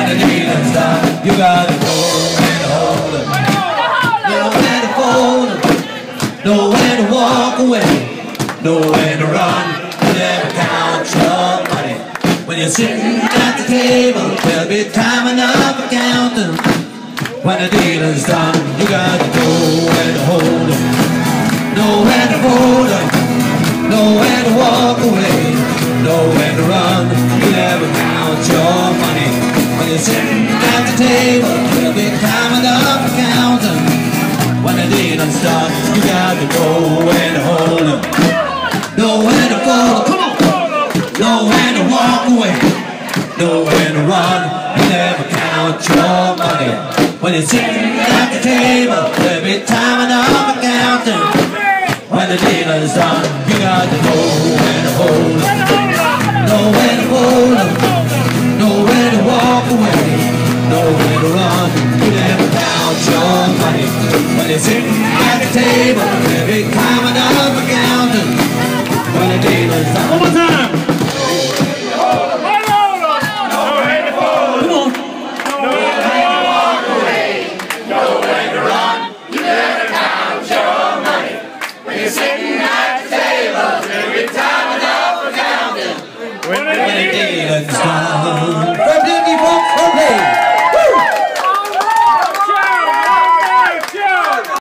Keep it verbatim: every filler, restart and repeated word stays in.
When the dealing's done, you gotta know when to hold 'em, know when to fold 'em, know when to walk away, know when to run. You never count your money. When you're sitting at the table, there'll be time enough for counting. When the dealing's done, you gotta know when to hold 'em, know when to fold 'em, know when to walk away, know when to run. You never count your money. When you're sitting at the table, there'll be time enough for counting. When the dealing's done, you gotta know when to hold 'em, know when to fold 'em, come on, know when to walk away, know when to run. You never count your money. When you're sitting at the table, there'll be time enough for counting. When the dealing's done, you got to know when to hold 'em, know when to fold 'em, know when to walk away, know when to run. You never count your money. When you're sitting at the table, there'll be time enough for counting. When the dealing's done. One more time. When the dealing's done.